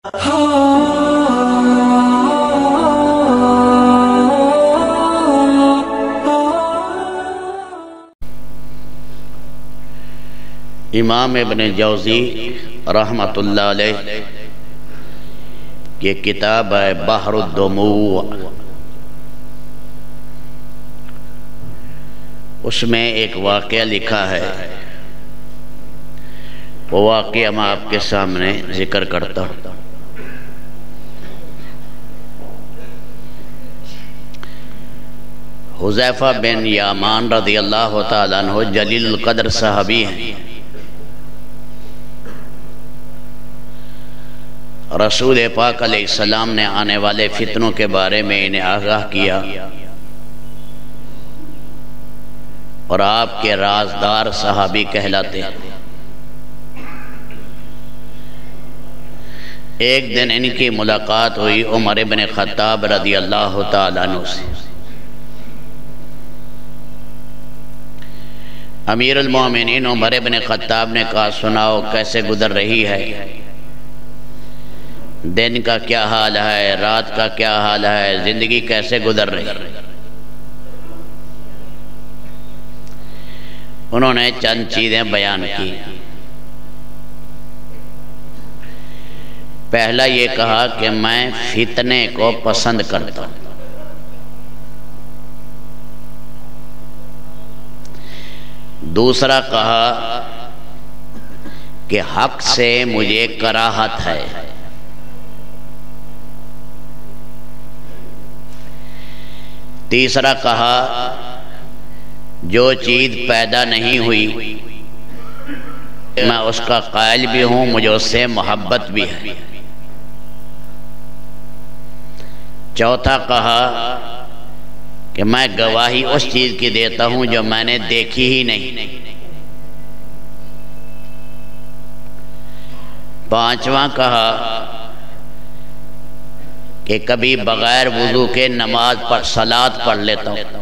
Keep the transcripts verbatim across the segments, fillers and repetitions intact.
امام ابن جوزی رحمت اللہ علیہ کی کتاب ہے بحر الدموع، اس میں ایک واقعہ لکھا ہے، وہ واقعہ میں آپ کے سامنے ذکر کرتا ہوں۔ حذیفہ بن یامان رضی اللہ تعالیٰ عنہ جلیل القدر صحابی ہیں۔ رسول پاک علیہ السلام نے آنے والے فتنوں کے بارے میں انہیں آگاہ کیا اور آپ کے رازدار صحابی کہلاتے ہیں۔ ایک دن ان کی ملاقات ہوئی عمر بن خطاب رضی اللہ تعالیٰ عنہ سے۔ امیر المومنین عمر بن خطاب نے کہا، سناؤ کیسے گزر رہی ہے، دن کا کیا حال ہے، رات کا کیا حال ہے، زندگی کیسے گزر رہی ہے۔ انہوں نے چند چیزیں بیان کی۔ پہلا یہ کہا کہ میں فتنے کو پسند کرتا ہوں۔ دوسرا کہا کہ حق سے مجھے کراہت ہے۔ تیسرا کہا جو چیز پیدا نہیں ہوئی میں اس کا قائل بھی ہوں، مجھے اس سے محبت بھی ہے۔ چوتھا کہا کہ میں گواہی اس چیز کی دیتا ہوں جو میں نے دیکھی ہی نہیں۔ پانچواں کہا کہ کبھی بغیر وضو کے نماز پر صلاۃ پڑھ لیتا ہوں۔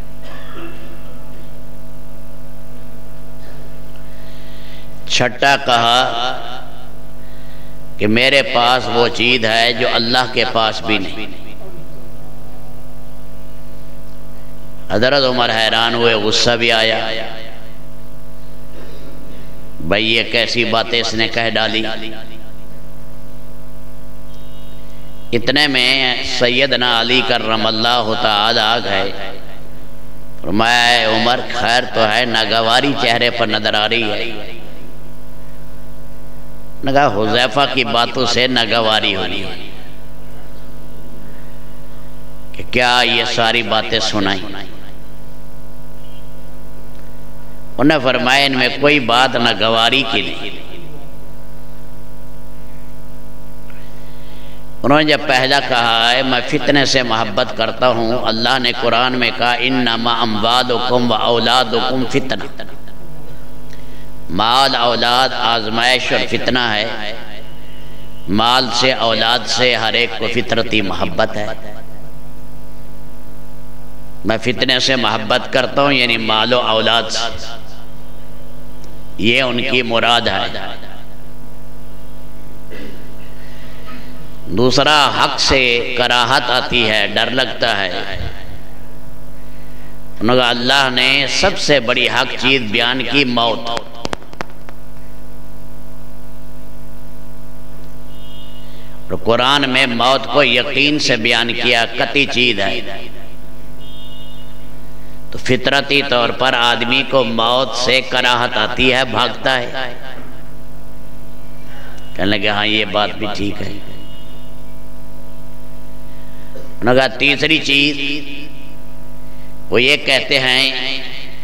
چھٹا کہا کہ میرے پاس وہ چیز ہے جو اللہ کے پاس بھی نہیں۔ حضرت عمر حیران ہوئے، غصہ بھی آیا، بھئی یہ کیسی باتیں اس نے کہہ ڈالی۔ اتنے میں سیدنا علی کرم اللہ تعالی آ گئے، فرمایا اے عمر خیر تو ہے، ناگواری چہرے پر نظر آ رہی ہے۔ نے کہا حذیفہ کی باتوں سے ناگواری ہوئی کہ کیا یہ ساری باتیں سنائیں۔ انہیں فرمایا ان میں کوئی بات ناگواری کی نہیں۔ انہوں نے جب پہلا کہا ہے میں فتنے سے محبت کرتا ہوں، اللہ نے قرآن میں کہا انما اموالکم و اولادکم فتنہ، مال اولاد آزمائش اور فتنہ ہے۔ مال سے اولاد سے ہر ایک کو فطرتی محبت ہے۔ میں فتنے سے محبت کرتا ہوں یعنی مال و اولاد سے، یہ ان کی مراد ہے۔ دوسرا حق سے کراہت آتی ہے، ڈر لگتا ہے۔ انہوں نے کہا اللہ نے سب سے بڑی حق چیز بیان کی، موت۔ اور قرآن میں موت کو یقین سے بیان کیا، قطعی چیز ہے۔ تو فطرتی طور پر آدمی کو موت سے کراہت آتی ہے، بھاگتا ہے۔ کہنے لگے ہاں یہ بات بھی ٹھیک ہے۔ انہوں نے کہا تیسری چیز وہ یہ کہتے ہیں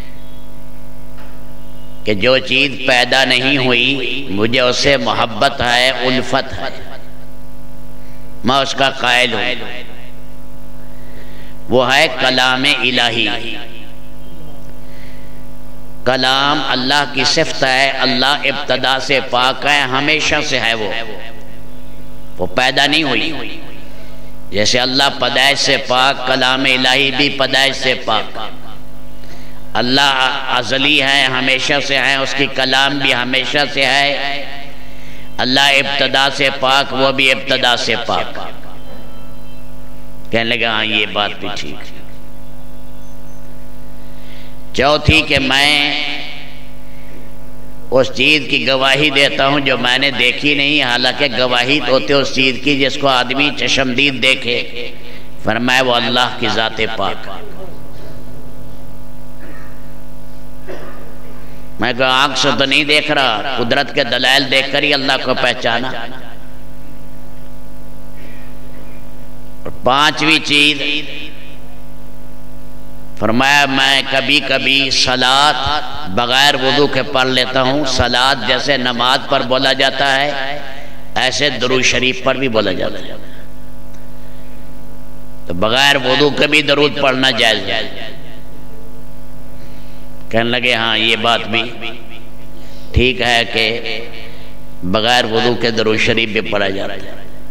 کہ جو چیز پیدا نہیں ہوئی مجھے اس سے محبت ہے، الفت ہے، میں اس کا قائل ہوں۔ وہ ہے کلام الہی۔ کلام اللہ کی صفت ہے، اللہ ابتدا سے پاک ہے، ہمیشہ سے ہے، وہ وہ پیدا نہیں ہوئی۔ جیسے اللہ پیدائش سے پاک، کلام الہی بھی پیدائش سے پاک۔ اللہ ازلی ہے، ہمیشہ سے ہے، اس کی کلام بھی ہمیشہ سے ہے۔ اللہ ابتدا سے پاک، وہ بھی ابتدا سے پاک۔ کہنے لگا ہاں یہ بات بھی ٹھیک ہے۔ چوتھی کہ میں اس چیز کی گواہی دیتا ہوں جو میں نے دیکھی نہیں، حالانکہ گواہی تو ہوتے اس چیز کی جس کو آدمی چشمدید دیکھے۔ فرمایا وہ اللہ کی ذات پاک۔ میں کہا آنکھ سے تو نہیں دیکھ رہا، قدرت کے دلائل دیکھ کر ہی اللہ کو پہچانا۔ اور پانچویں چیز فرمایا میں کبھی کبھی صلاۃ بغیر وضو کے پڑھ لیتا ہوں۔ صلاۃ جیسے نماز پر بولا جاتا ہے ایسے درود شریف پر بھی بولا جاتا ہے، تو بغیر وضو کے بھی درود پڑھنا جائز ہے۔ کہنے لگے ہاں یہ بات بھی ٹھیک ہے کہ بغیر وضو کے درود شریف بھی پڑھا جاتا ہے۔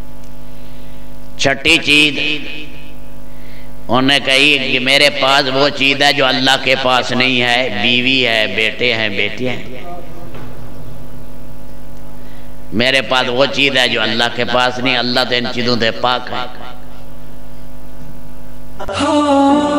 چھٹی چیز انہوں نے کہی کہ میرے پاس وہ چیز ہے جو اللہ کے پاس نہیں ہے، بیوی ہے، بیٹے ہیں، بیٹیاں ہیں۔ میرے پاس وہ چیز ہے جو اللہ کے پاس نہیں، اللہ تو ان چیزوں سے پاک ہے۔